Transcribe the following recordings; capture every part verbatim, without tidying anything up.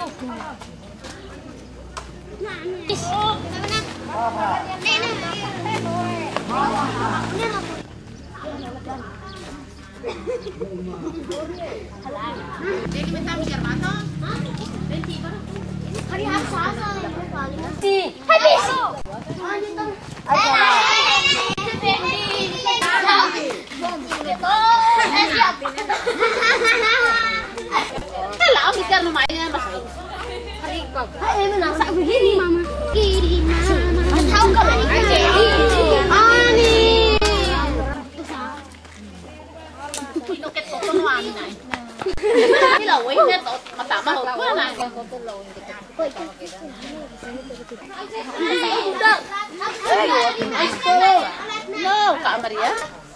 begini mama. Kiri mama. Tahu kalau ini ani. Loket foto no ani nai. Ini lah wei ne to mata ma ho kwa nai. No, Kak Maria.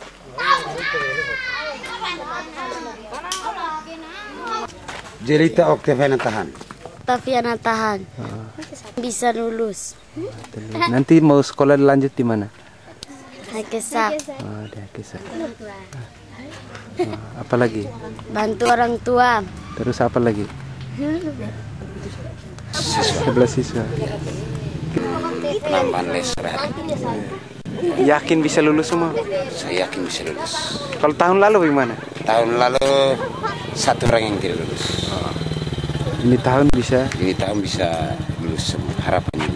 Jelita Octaviana tahan. Octaviana tahan. Ah. Bisa lulus. Ah, nanti mau sekolah lanjut di mana? Hakesak. Oh, di Hakesak. Ah, apa lagi? Bantu orang tua. Terus apa lagi? Sebelah siswa. Penambahan les sehari. Yakin bisa lulus semua? Saya yakin bisa lulus. Kalau tahun lalu bagaimana? Tahun lalu satu orang yang tidak lulus. Ini tahun bisa? Ini tahun bisa lulus semua, harapannya.